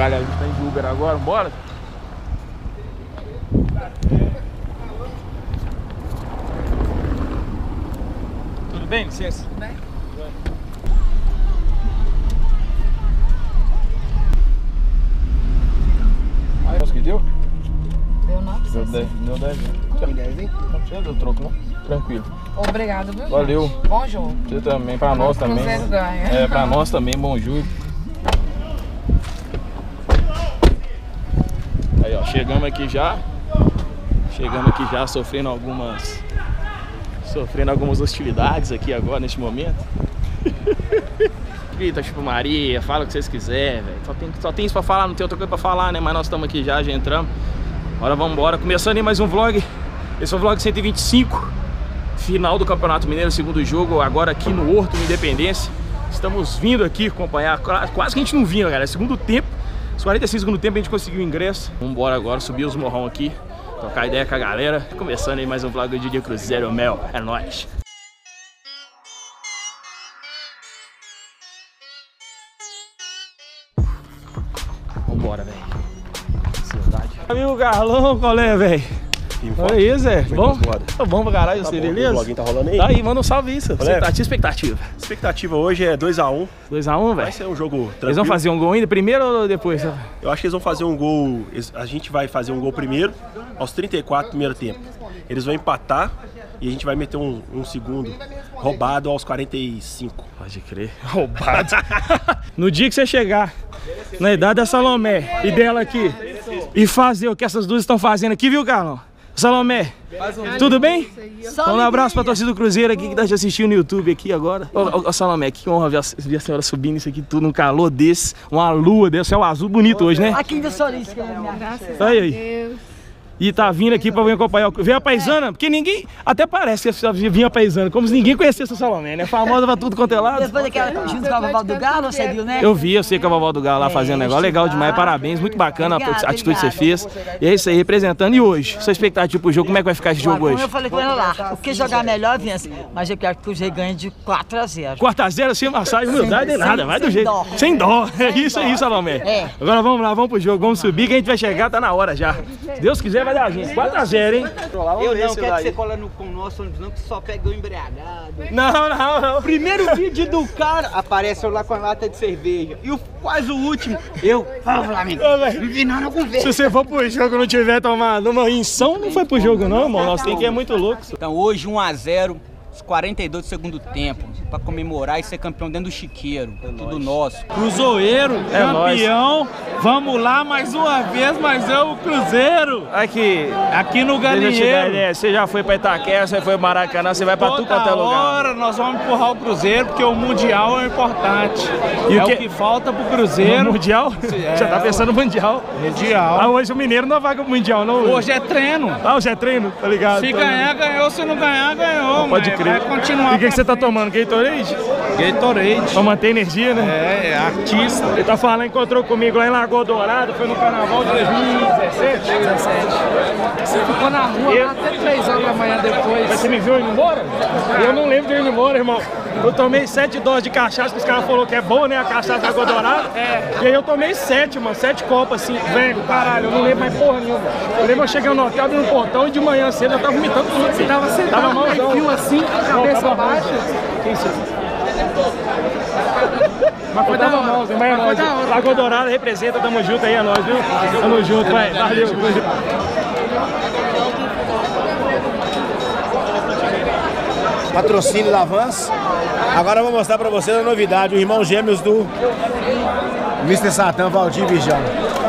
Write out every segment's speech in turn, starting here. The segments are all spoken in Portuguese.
entrar, galera. A gente tá indo de Uber agora, bora. Tudo bem? Licença. Tudo bem. Aí, que deu? Deu não? Deu 10. Deu 10, hein? Não tinha deu troco, não? Tranquilo. Obrigado, viu? Valeu. Bom jogo. Você também, pra nós também. Cruzeiro ganha. É, pra nós também, bom jogo. Aí, ó, chegamos aqui já. Sofrendo algumas hostilidades aqui agora, neste momento. Grita, tipo Maria, fala o que vocês quiserem, velho. Só tem isso pra falar, não tem outra coisa pra falar, né? Mas nós estamos aqui já entramos. Agora vamos embora. Começando aí mais um vlog. Esse é o vlog 125. Final do Campeonato Mineiro, segundo jogo, agora aqui no Horto, Independência. Estamos vindo aqui acompanhar. Quase que a gente não vinha, galera. Segundo tempo, os 45 segundos do tempo a gente conseguiu o ingresso. Vamos embora agora, subir os morrão aqui, trocar ideia com a galera. Começando aí mais um vlog do dia Cruzeiro, Mel. É nóis. Vambora, velho. Ansiedade. Amigo Carlão, qual é, velho? Olha isso, Zé. Bom? Tá bom pra caralho, você, beleza? O vloguinho tá rolando aí? Tá aí, manda um salve isso. Expectativa. Expectativa hoje é 2x1. 2x1, velho? Vai ser um jogo tranquilo. Eles vão fazer um gol ainda, primeiro ou depois? Eu acho que eles vão fazer um gol. A gente vai fazer um gol primeiro, aos 34 do primeiro tempo. Eles vão empatar e a gente vai meter um segundo roubado aos 45. Pode crer. Roubado. No dia que você chegar na idade da Salomé e dela aqui e fazer o que essas duas estão fazendo aqui, viu, Carlão? Salomé, tudo bem? Um abraço pra torcida do Cruzeiro aqui que tá te assistindo no YouTube aqui agora. Ô Salomé, que honra ver a senhora subindo isso aqui tudo num calor desse, uma lua desse, céu azul bonito hoje, né? Aqui do Solis, que é minha graça. Aí. E tá vindo aqui pra vir acompanhar. Veio a paisana, porque ninguém. Até parece que vinha a paisana, como se ninguém conhecesse a Salomé, né? Famosa pra tudo quanto é lado. Depois daquela junto com a Vovó do Galo, você viu, né? Eu sei com a Vovó do Galo lá fazendo negócio. Legal demais, parabéns, muito bacana a atitude que você fez. E é isso aí, representando. E hoje? Sua expectativa pro jogo, como é que vai ficar esse jogo hoje? Como eu falei com ele lá, o que jogar melhor, vence. Mas eu quero que o Cruzeiro ganhe de 4x0. 4x0, sem massagem, humildade, nem nada, vai do jeito. Sem dó. É isso aí, Salomé. Agora vamos lá, vamos pro jogo, vamos subir, que a gente vai chegar, tá na hora já. Se Deus quiser, vai dar a gente. 4x0, hein? Eu não quero que você cola com o nosso ônibus, não, que só pega o embriagado. Não. Primeiro vídeo do cara, aparece eu lá com a lata de cerveja. E quase o último, fala Flamengo. Não conversa. Se você for pro jogo e não tiver tomado uma inção, não foi pro jogo não, irmão. Nosso tempo é muito louco. Então hoje 1x0, os 42 do segundo tempo, pra comemorar e ser campeão dentro do chiqueiro. Tudo nosso. Cruzeiro, campeão. Vamos lá mais uma vez, mas é o Cruzeiro. Aqui no Galinheiro. Você já foi pra Itaquera, você foi pro Maracanã, você vai pra tudo quanto é lugar. Agora nós vamos empurrar o Cruzeiro, porque o Mundial é importante. E o que falta pro Cruzeiro. O Mundial? Já tá pensando no Mundial. Mundial. Hoje o Mineiro não vai pro Mundial, não. Hoje é treino. Hoje é treino, tá ligado? Se ganhar, ganhou. Se não ganhar, ganhou. Pode crer. Vai continuar. E o que você tá tomando? Gatorade? Gatorade. Pra manter energia, né? É artista. Ele tá falando, encontrou comigo lá em Lagoa Dourada, foi no carnaval de 2017. Você ficou na rua lá até 3 horas da manhã depois. Mas você me viu indo embora? Eu não lembro de ir embora, irmão. Eu tomei 7 doses de cachaça, que os caras falaram que é boa, né? A cachaça da Lagoa Dourada. E aí eu tomei 7, mano. 7 copas assim. Velho, caralho, eu não lembro mais porra nenhuma. Eu lembro eu cheguei no hotel, no portão e de manhã cedo eu tava vomitando tudo. Você tava sentado no perfil assim, com a cabeça baixa. Que isso? Mas foi tava mal, mas é nóis. Lagoa Dourada representa, tamo junto aí, é nóis, viu? Tamo junto, vai. Valeu. Patrocínio da Vans. Agora eu vou mostrar pra vocês a novidade, o irmão gêmeos do Mr. Satan, Valdir Virgão.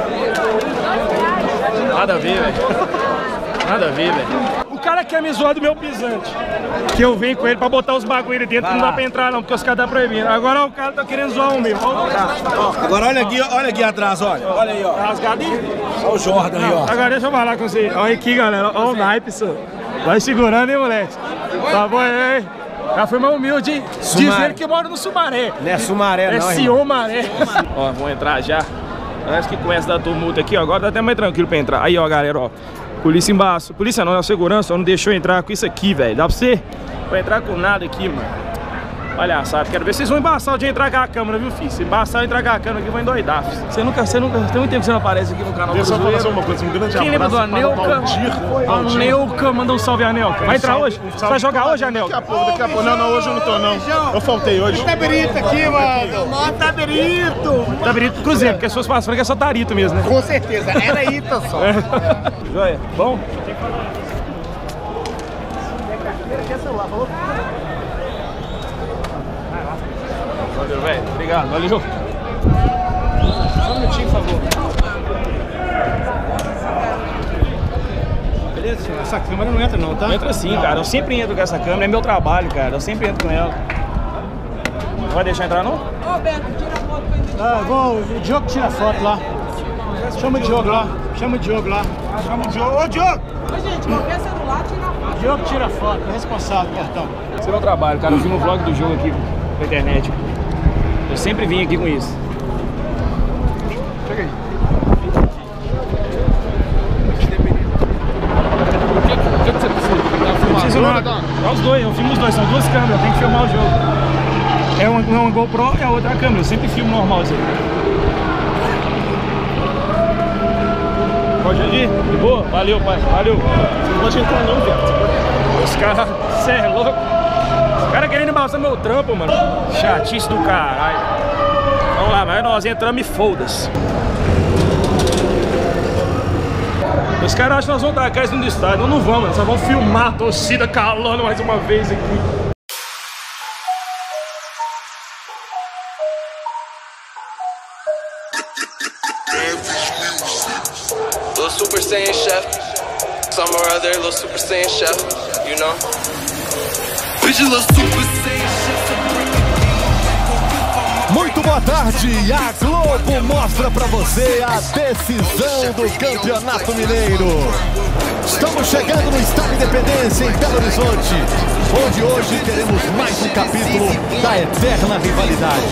Nada a ver, velho. Nada a ver, velho. O cara quer me zoar do meu pisante. Que eu venho com ele pra botar os bagulho dentro, não dá pra entrar não, porque os caras tá proibindo. Agora o cara tá querendo zoar o meu. Agora olha aqui atrás, olha aí, ó. Tá rasgadinho? Olha o Jordan aí, ó. Agora deixa eu falar com você. Olha aqui, galera. Olha o naipe, senhor. Vai segurando, hein, moleque. Tá bom, hein? Já foi mais humilde, hein? Diz ele que mora no Sumaré. Não é Sumaré, não, é Sion Maré. Ó, vamos entrar já. Acho que começa a dar tumulto aqui, ó. Agora tá até mais tranquilo pra entrar. Aí, ó, galera, ó. Polícia embaixo. Polícia não, a segurança, ó, não deixou entrar com isso aqui, velho. Dá pra você? Vai entrar com nada aqui, mano. Palhaçada, quero ver se vocês vão embaçar o dia entrar com a câmera, viu, filho? Se embaçar entrar com a câmera aqui, vou endoidar, filho. Você nunca, tem muito tempo que você não aparece aqui no canal do Cruzeiro. Deixa eu falar uma coisa, um grande abraço. Quem lembra do Anelka? Anelka, manda um salve, Anelka. Vai entrar hoje? Você vai jogar hoje, Anelka? Daqui a pouco. Não, hoje eu não tô, não. Eu faltei hoje. Taberito aqui, mano. Taberito. Taberito do Cruzeiro, porque se fosse pra Franca é só Tarito mesmo, né? Com certeza, era Ita só. Joia, bom? Valeu, velho. Obrigado, valeu. Só um minutinho, por favor. Beleza, senhor? Essa câmera não entra não, tá? Entra sim, cara. Eu sempre entro com essa câmera, é meu trabalho, cara. Eu sempre entro com ela. Não vai deixar entrar, não? Ô, Beto, tira a foto pra ele. Ah, o Diogo tira a foto lá. Chama o Diogo lá. Chama o Diogo lá. Chama o Diogo. Ô, Diogo! Ô, gente, qualquer celular tira a foto. Diogo tira a foto, é responsável, cartão. Esse é meu trabalho, cara. Eu vi um vlog do jogo aqui na internet. Eu sempre vim aqui com isso. Chega aí. O que você precisa? Não precisa nada. É os dois, eu filmo os dois, são duas câmeras, tem que filmar o jogo. É uma GoPro e a outra câmera, eu sempre filmo normal isso aí. Pode ir? De boa? Valeu, pai, valeu. Você não pode entrar não, velho. Os caras, cê é louco. Os caras querendo embaçar meu trampo, mano. Chatice do caralho. Vamos lá, mas nós entramos e foda-se. Os caras acham que nós vamos tacar isso no estádio. Nós não vamos, nós só vamos filmar a torcida calando mais uma vez aqui. Little Super Saiyan Chef, some or other, little Super Saiyan Chef, you know. Bitch, little Super Saiyan Chef. Muito boa tarde, a Globo mostra pra você a decisão do Campeonato Mineiro. Estamos chegando no Estádio Independência em Belo Horizonte, onde hoje teremos mais um capítulo da eterna rivalidade.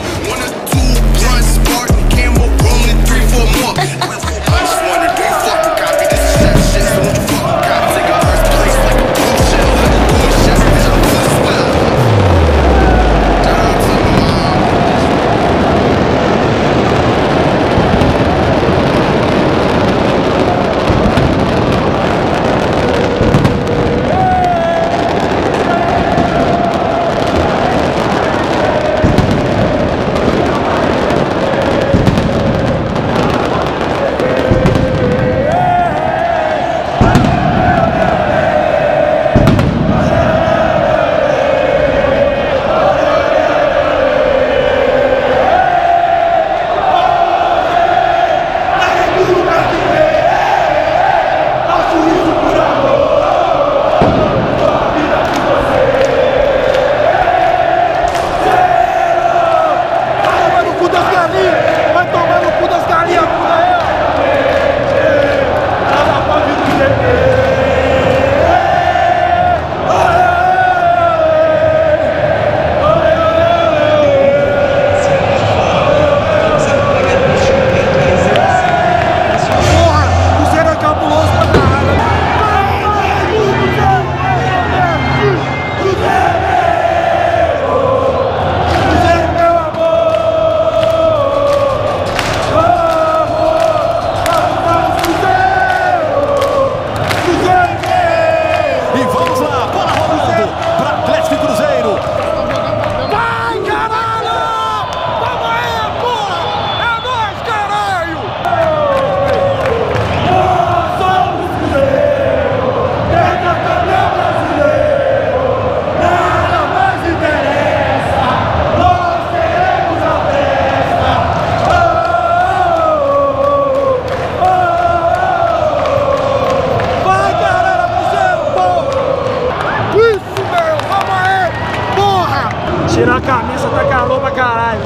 Tirar a camisa, tá calor pra caralho.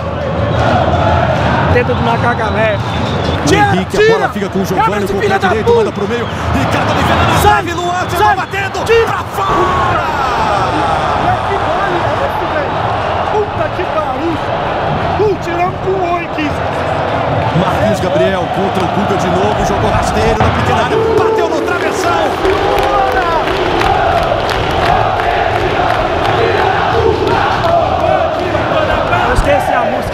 Tenta do macaca velho. O Henrique, a bola fica com o Giovanni, com o pé direito, manda pro meio. Ricardo Oliveira na trave, no alto, sai batendo, pra fora! Puta que pariu! Tiramos com o oi, Marquinhos Gabriel contra o Guga de novo, jogou rasteiro na pequena área, bateu no travessão! a música.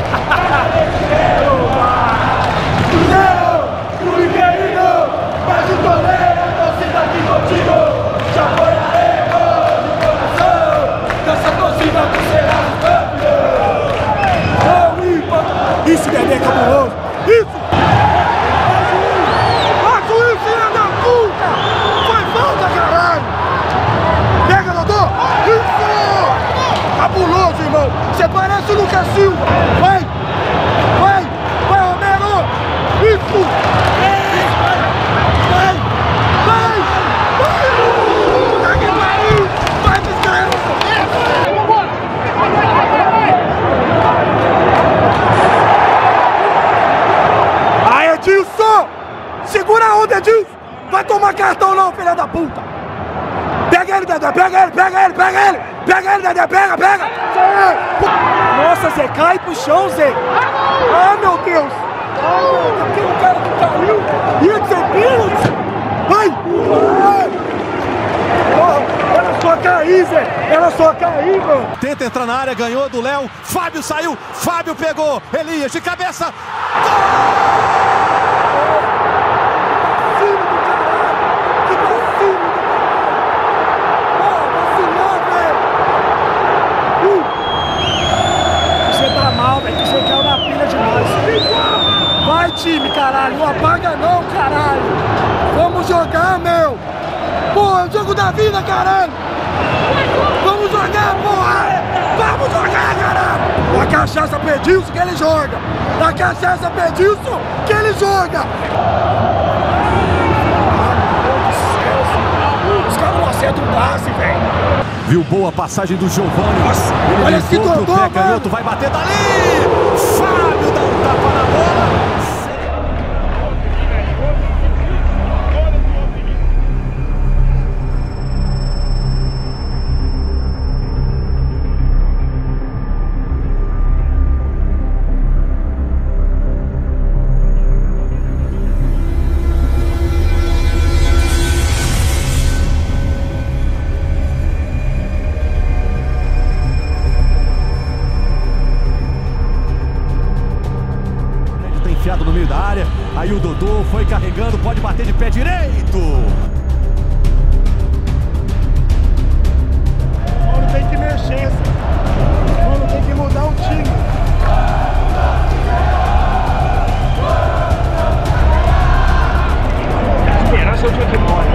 Mas o goleiro, a torcida aqui contigo, te apoiaremos de coração, dessa torcida tu serás campeão. Isso, bebê, é cabuloso. Isso! Mas o Will, filha da puta! Foi falta, caralho! Pega, doutor! Isso! Cabuloso, irmão! Você parece o Lucas Silva! Vai! Vai! Vai, Romero! Isso! Aí, Edilson! Segura a onda, Edilson! Vai tomar cartão não, filha da puta! Pega ele, Dedé! Pega ele! Pega ele! Pega ele! Pega ele, Dedé! Pega! Pega! Nossa, Zé! Cai pro chão, Zé! Ah, meu Deus! Ah, meu Deus! Aquele cara que caiu! Ia ser pênalti! Vai! Ela só cair, Zé! Ela só cair, mano! Tenta entrar na área, ganhou do Léo. Fábio saiu, Fábio pegou. Elias de cabeça. Você tá mal, velho. Você caiu na pilha demais. Vai, time, caralho. Não apaga não, caralho. Vamos jogar, meu. Pô, é o jogo da vida, caralho! Vamos jogar, porra! Vamos jogar, caralho! Dá cachaça pro Edilson que ele joga! Dá cachaça pro Edilson que ele joga! Os caras não acertam o passe, velho! Viu boa passagem do Giovani. Nossa, ele olha esse dodô, mano! Canhoto vai bater dali! Fábio dá um tapa na bola! No meio da área, aí o Dodô foi carregando, pode bater de pé direito. Mano, tem que mexer, mano, tem que mudar o time. A esperança é o dia que morre.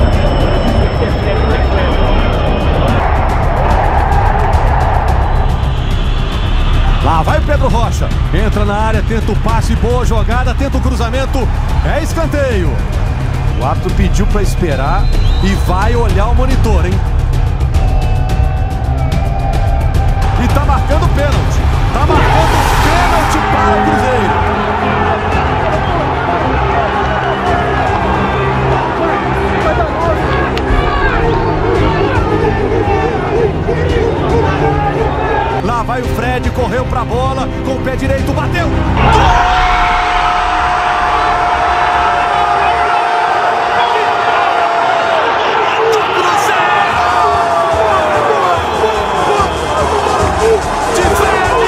Lá vai o Pedro Rocha, entra na área, tenta o passe, boa jogada, tenta o cruzamento, é escanteio. O árbitro pediu para esperar e vai olhar o monitor, hein? E tá marcando pênalti, tá marcando pênalti para o Cruzeiro. Lá vai o Fred, correu pra bola, com o pé direito, bateu! De Fred!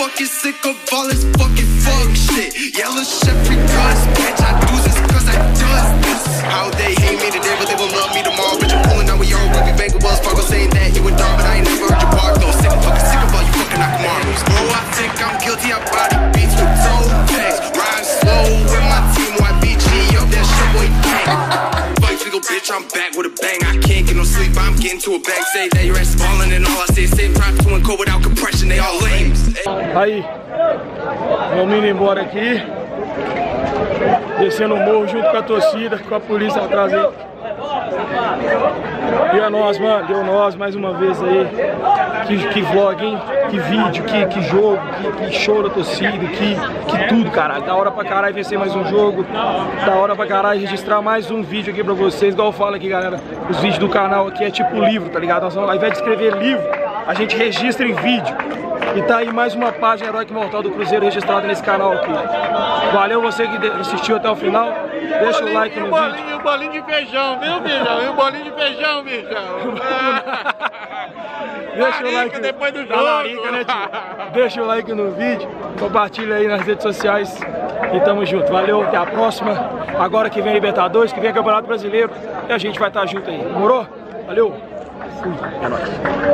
fucking sick of all this fucking fuck shit. Yellow Chevy cuz, bitch, I do this cause I does this. How they hate me today, but they will love me tomorrow. Bitch, I'm pulling out with your rugby bank of Wells Fargo, saying that you a dog, but I ain't never heard you bark. No, sick of all you fucking Nakamarus. Oh, I think I'm guilty, I body beats with toe tags. Ride slow with my team, YBG, up that shit, boy, gang. Fuck, single bitch, I'm back with a bang. I can't get no sleep, I'm getting to a bag. Say that you're at Spalding and all I say is same prop to and cold without compression, they all lame. Aí, vamos indo embora aqui. Descendo o morro junto com a torcida, com a polícia atrás aí. E é nós, mano, deu nós mais uma vez aí. Que vlog, hein? Que vídeo, que jogo, que show da torcida, que tudo, caralho. Da hora pra caralho vencer mais um jogo. Da hora pra caralho registrar mais um vídeo aqui pra vocês. Igual eu falo aqui, galera, os vídeos do canal aqui é tipo livro, tá ligado? Nós vamos, ao invés de escrever livro, a gente registra em vídeo. E tá aí mais uma página Heróico Imortal do Cruzeiro registrada nesse canal aqui. Valeu você que assistiu até o final. Deixa o like no vídeo. E o bolinho de feijão, viu, Bijão? E o bolinho de feijão, Bijão. Deixa o like depois do jogo. Larica, né, tio? Deixa o like no vídeo. Compartilha aí nas redes sociais. E tamo junto. Valeu, até a próxima. Agora que vem a Libertadores, que vem a Campeonato Brasileiro. E a gente vai estar junto aí. Demorou? Valeu. Fui. É nóis.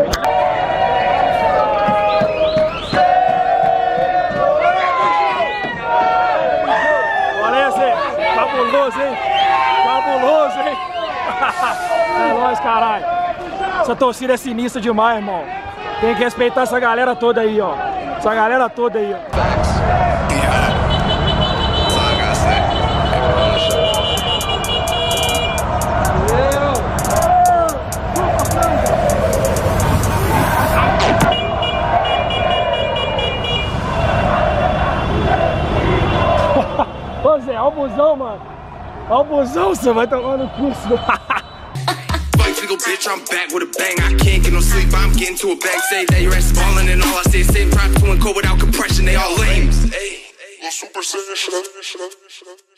Cabuloso, hein? Cabuloso, hein? É nóis, caralho. Essa torcida é sinistra demais, irmão. Tem que respeitar essa galera toda aí, ó. Essa galera toda aí, ó. Ô Zé, ó o busão, mano. Ó o busão, você vai tomar no curso. Bitch, I'm back with a bang. I can't get no sleep, I'm getting to a bag. Say that you're at Spalding and all I say is same prop to and cold without compression, they all lame. Hey, Super Saiyan.